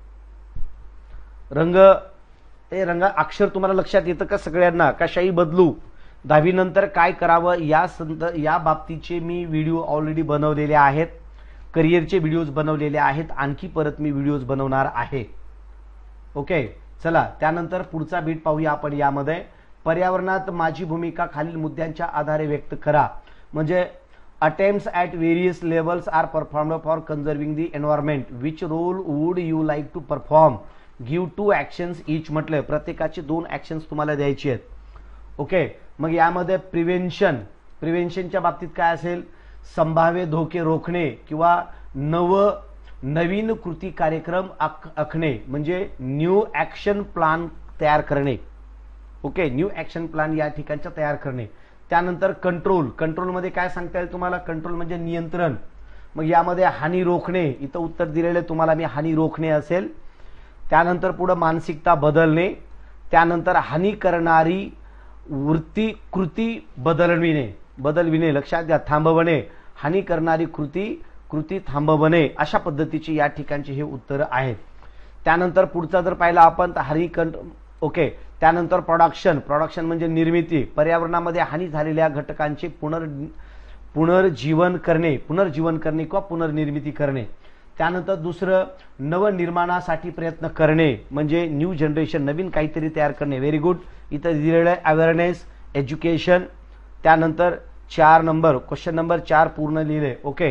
रंग हे रंग अक्षर तुम्हाला लक्षात येतं का सगळ्यांना? कशाही बदलू, दहावी नंतर काय करावं या संद या बाबतीचे मी व्हिडिओ ऑलरेडी बनवलेले आहेत, करिअरचे व्हिडिओज बनवलेले आहेत, आणखी परत मी व्हिडिओज बनवणार आहे. ओके, चला त्यानंतर पुढचा बीट पाहूया आपण. यामध्ये पर्यावरणात माझी भूमिका खालील मुद्द्यांच्या आधारे व्यक्त करा. म्हणजे attempts at various levels are performed for conserving the environment. Which role would you like to perform? Give two actions each. म्हटलं प्रत्येकाचे दोन ऍक्शन्स तुम्हाला द्यायचे आहेत. ओके, मग यामध्ये प्रिव्हेन्शन प्रिव्हेन्शनच्या बाबतीत काय असेल? संभाव्य धोके रोखणे किंवा नव नवीन कृती कार्यक्रम आखणे, म्हणजे न्यू ऍक्शन प्लॅन तयार करणे. ओके, न्यू ऍक्शन प्लॅन या ठिकाणचा तयार करणे. त्यानंतर कंट्रोल कंट्रोलमध्ये काय सांगता येईल तुम्हाला? कंट्रोल म्हणजे नियंत्रण. मग यामध्ये हानी रोखणे, इथं उत्तर दिलेले तुम्हाला मी हानी रोखणे असेल. त्यानंतर पुढे मानसिकता बदलणे. त्यानंतर हानी करणारी वृत्ती कृती बदलविणे बदलविणे लक्षात घ्या, थांबवणे. हानी करणारी कृती कृती थांबवणे, अशा पद्धतीची या ठिकाणचे हे उत्तर आहेत. त्यानंतर पुढचा जर पाहिला आपण तर हानी कंट्रोल. ओके, त्यानंतर प्रोडक्शन प्रोडक्शन म्हणजे निर्मिती. पर्यावरणामध्ये हानी झालेल्या घटकांचे पुनर् पुनर्जीवन करणे पुनर्जीवन करणे किंवा पुनर्निर्मिती करणे. त्यानंतर दुसरं नवनिर्माणासाठी प्रयत्न करणे, म्हणजे न्यू जनरेशन, नवीन काहीतरी तयार करणे. व्हेरी गुड, इथं दिलेलं आहे अवेअरनेस, एज्युकेशन. त्यानंतर चार नंबर क्वेश्चन नंबर चार पूर्ण लिहिले. ओके,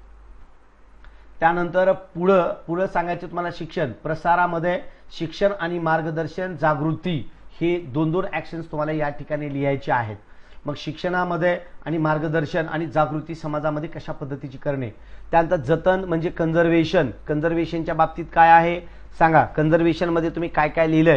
त्यानंतर पुढं पुढं सांगायचं तुम्हाला शिक्षण. प्रसारामध्ये शिक्षण आणि मार्गदर्शन, जागृती हे दोन दोन ऍक्शन्स तुम्हाला या ठिकाणी लिहायचे आहेत. मग शिक्षणामध्ये आणि मार्गदर्शन आणि जागृती समाजामध्ये कशा पद्धतीची करणे. त्यानंतर जतन म्हणजे कंझर्वेशन. कंझर्वेशनच्या बाबतीत काय आहे सांगा? कंझर्वेशन मध्ये तुम्ही काय काय लिहिलंय?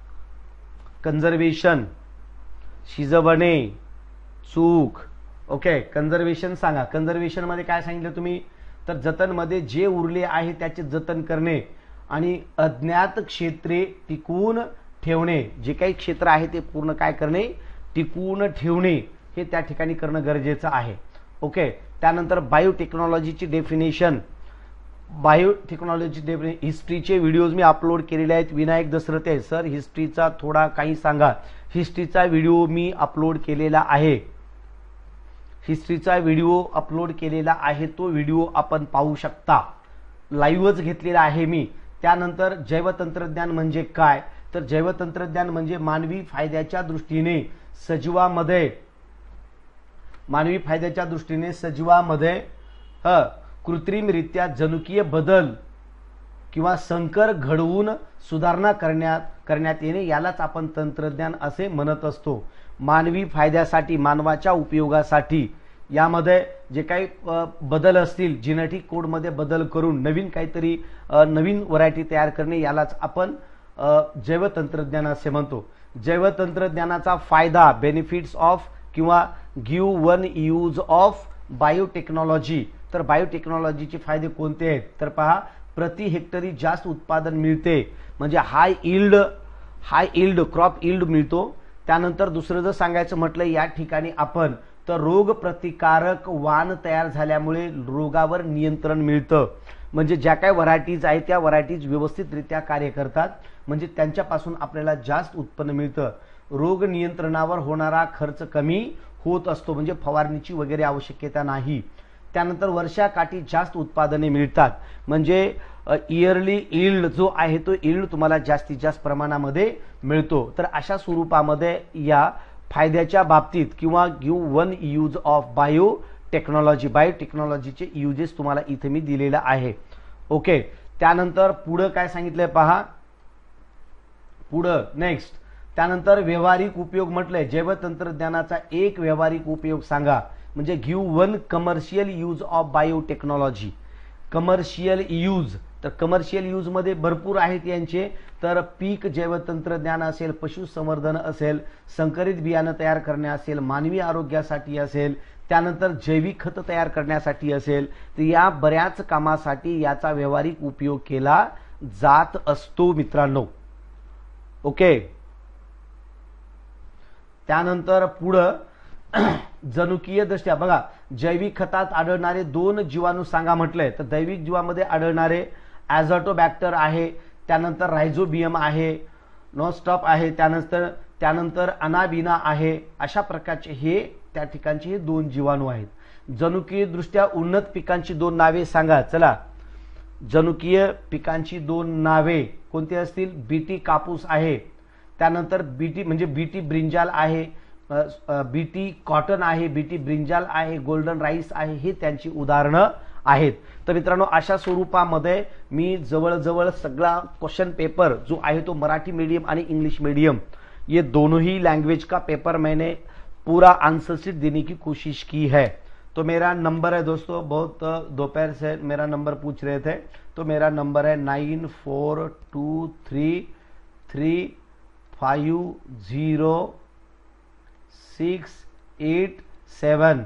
कंझर्वेशन, शिजवणे, चूक. ओके, कंझर्वेशन सांगा. कंझर्वेशन मध्ये काय सांगितलं तुम्ही? तर जतन मध्ये जे उरले आहे त्याचे जतन करणे आणि अज्ञात क्षेत्रे टिकवून ठेवणे. जे काही क्षेत्र आहे ते पूर्ण काय करणे? टिकवून ठेवणे, हे त्या ठिकाणी करणं गरजेचं आहे. ओके, त्यानंतर बायोटेक्नॉलॉजीची डेफिनेशन. बायोटेक्नॉलॉजी डेफिनेशन हिस्ट्रीचे व्हिडिओज मी अपलोड केलेले आहेत. विनायक दसरथे सर हिस्ट्रीचा थोडा काही सांगा. हिस्ट्रीचा व्हिडिओ मी अपलोड केलेला आहे. हिस्ट्रीचा व्हिडिओ अपलोड केलेला आहे, तो व्हिडिओ आपण पाहू शकता. लाईव्हच घेतलेला आहे मी. त्यानंतर जैवतंत्रज्ञान म्हणजे काय? तर जैवतंत्रज्ञान म्हणजे मानवी फायद्याच्या दृष्टीने सजीवामध्ये मानवी फायद्याच्या दृष्टीने सजीवामध्ये ह कृत्रिमरित्या जनुकीय बदल किंवा संकर घडवून सुधारणा करण्यात करण्यात येणे, यालाच आपण तंत्रज्ञान असे म्हणत असतो. मानवी फायद्यासाठी, मानवाच्या उपयोगासाठी यामध्ये जे काही बदल असतील, जेनेटिक कोडमध्ये बदल करून नवीन काहीतरी नवीन व्हरायटी तयार करणे, यालाच आपण जैवतंत्रज्ञान असे म्हणतो. जैवतंत्रज्ञानाचा फायदा, बेनिफिट्स ऑफ किंवा give one use of biotechnology. तर बायोटेक्नॉलॉजीचे फायदे कोणते आहेत? तर पहा, प्रति हेक्टरी जास्त उत्पादन मिळते, म्हणजे high yield high yield crop yield मिळतो. त्यानंतर दुसरं जर सांगायचं म्हटलं या ठिकाणी आपण, तर रोग प्रतिकारक वाण तयार झाल्यामुळे रोगावर नियंत्रण मिळतं. म्हणजे ज्या काही व्हरायटीज आहेत त्या व्हरायटीज व्यवस्थितरित्या कार्य करतात, म्हणजे त्यांच्यापासून आपल्याला जास्त उत्पन्न मिळतं. रोग नियंत्रणावर होणारा खर्च कमी होत असतो, म्हणजे फवारणीची वगैरे आवश्यकता नाही. त्यानंतर वर्षाकाठी जास्त उत्पादने मिळतात, म्हणजे इयरली इल्ड जो आहे तो इल्ड तुम्हाला जास्तीत जास्त प्रमाणामध्ये मिळतो. तर अशा स्वरूपामध्ये या फायद्याच्या बाबतीत किंवा give one use of biotechnology बायोटेक्नॉलॉजीचे युजेस तुम्हाला इथे मी दिलेला आहे. ओके, त्यानंतर पुढं काय सांगितलंय पहा. पुढं नेक्स्ट त्यानंतर व्यावहारिक उपयोग म्हटलंय. जैवतंत्रज्ञानाचा एक व्यावहारिक उपयोग सांगा, म्हणजे give one commercial use of biotechnology. Commercial use, तर कमर्शियल यूज मध्ये भरपूर आहेत यांचे. तर पीक जैवतंत्रज्ञान असेल, पशुसंवर्धन असेल, संकरित बियाणं तयार करणे असेल, मानवी आरोग्यासाठी असेल, त्यानंतर जैविक खत तयार करण्यासाठी असेल, तर या बऱ्याच कामासाठी याचा व्यावहारिक उपयोग केला जात असतो मित्रांनो. ओके, त्यानंतर पुढं जनुकीय दृष्ट्या बघा, जैविक खतात आढळणारे दोन जीवाणू सांगा म्हटलंय, तर जैविक जीवामध्ये आढळणारे ॲझोटोबॅक्टर आहे, त्यानंतर रायझोबियम आहे, नॉस्टॉप आहे, त्यानंतर त्यानंतर अनाबिना आहे. अशा प्रकारचे हे त्या ठिकाणचे हे दोन जीवाणू आहेत. जनुकीय दृष्ट्या उन्नत पिकांची दोन नावे सांगा. चला, जनुकीय पिकांची दोन नावे कोणती असतील? बीटी कापूस आहे, त्यानंतर बीटी म्हणजे बीटी ब्रिंजाल आहे, बीटी कॉटन आहे, बीटी ब्रिंजाल आहे, गोल्डन राईस आहे, हे त्यांची उदाहरणं आहेत. तर मित्रांनो, अशा स्वरूपामध्ये मी जवळजवळ सगळा क्वेश्चन पेपर जो आहे तो मराठी मीडियम आणि इंग्लिश मीडियम ये दोनों ही लैंग्वेज का पेपर मैंने पूरा आंसर शीट देने की कोशिश की है. तो मेरा नंबर है दोस्तों, बहुत दोपहर से मेरा नंबर पूछ रहे थे, तो मेरा नंबर है nine four two three three five zero six eight seven,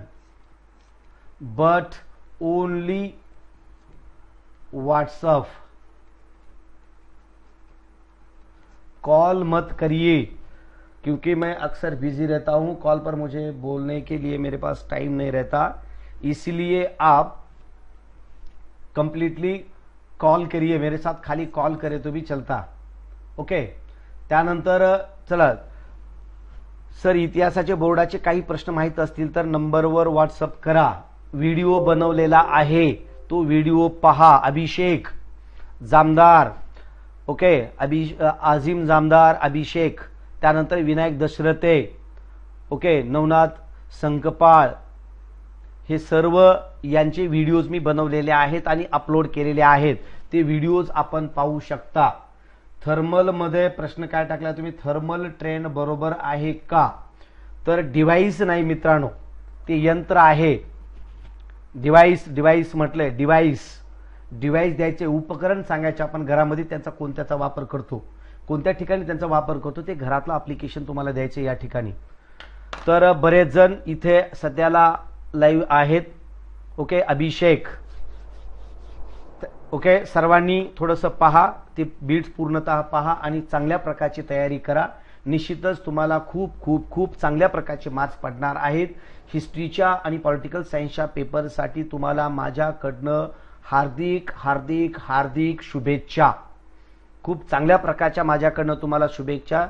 but only WhatsApp. Call मत करिए क्योंकि मैं अक्सर बिजी रहता हूं, कॉल पर मुझे बोलने के लिए मेरे पास टाइम नहीं रहता, इसलिए आप कंप्लीटली कॉल करिए, मेरे साथ खाली कॉल करे तो भी चलता. ओके. त्यानंतर चला सर, इतिहासाचे बोर्डाचे काही प्रश्न माहित असतील तर नंबरवर व्हॉट्सअप करा. व्हिडिओ बनवलेला आहे, तो व्हिडिओ पहा. अभिषेक जामदार, ओके, अभि आझिम जामदार, अभिषेक, त्यानंतर विनायक दशरथे, ओके, नवनाथ संकपाळ, हे सर्व यांचे व्हिडिओज मी बनवलेले आहेत आणि अपलोड केलेले आहेत. ते व्हिडिओज आपण पाहू शकता. थर्मल मध्ये प्रश्न काय टाकला तुम्ही? थर्मल ट्रेंड बरोबर आहे का? तर डिव्हाइस नाही मित्रांनो, ते यंत्र आहे. डिव्हाइस डिव्हाइस म्हटलंय, डिव्हाइस डिव्हाइस द्यायचे, उपकरण सांगायचे आपण घरामध्ये त्यांचा कोणत्याचा वापर करतो, कोणत्या ठिकाणी त्यांचा वापर करतो, ते घरातलं ॲप्लिकेशन तुम्हाला द्यायचे या ठिकाणी. तर बरेच जण इथे सध्याला लाईव्ह आहेत. ओके, अभिषेक, ओके, सर्वांनी थोडंसं पहा, ते बीट्स पूर्णतः पहा आणि चांगल्या प्रकारची तयारी करा. निश्चितच तुम्हाला खूप खूप खूप चांगल्या प्रकारचे मार्क्स पडणार आहेत. हिस्ट्रीच्या आणि पॉलिटिकल सायन्सच्या पेपरसाठी तुम्हाला माझ्याकडनं हार्दिक हार्दिक हार्दिक शुभेच्छा. खूप चांगल्या प्रकारच्या माझ्याकडनं तुम्हाला शुभेच्छा.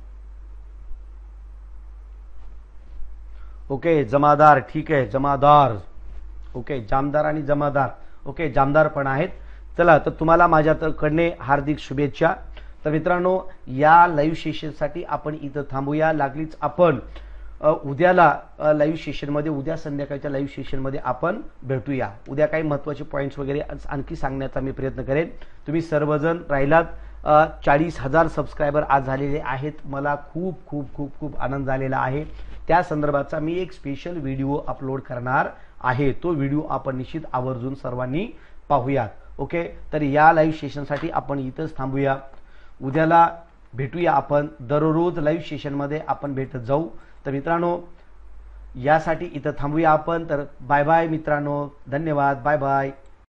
ओके, जमादार, ठीक आहे, जमादार, ओके, जामदार आणि जमादार, ओके, जामदार पण आहेत. चला, तर तुम्हाला माझ्याकडने हार्दिक शुभेच्छा. तर मित्रांनो, या लाईव्ह सेशनसाठी आपण इथं थांबूया. लागलीच आपण उद्याला लाईव्ह सेशनमध्ये, उद्या संध्याकाळच्या लाईव्ह सेशनमध्ये आपण भेटूया. उद्या काही महत्त्वाचे पॉईंट्स वगैरे आणखी सांगण्याचा मी प्रयत्न करेन. तुम्ही सर्वजण राहिलात. चाळीस हजार सबस्क्रायबर आज झालेले आहेत. मला खूप खूप खूप खूप आनंद झालेला आहे. त्या संदर्भाचा मी एक स्पेशल व्हिडिओ अपलोड करणार आहे. तो व्हिडिओ आपण निश्चित आवर्जून सर्वांनी पाहूयात. ओके, तर या लाईव्ह सेशनसाठी आपण इथंच थांबूया. उद्याला भेटूया आपण. दररोज लाईव्ह सेशनमध्ये आपण भेटत जाऊ. तर मित्रांनो, यासाठी इथं थांबूया आपण. तर बाय बाय मित्रांनो, धन्यवाद, बाय बाय.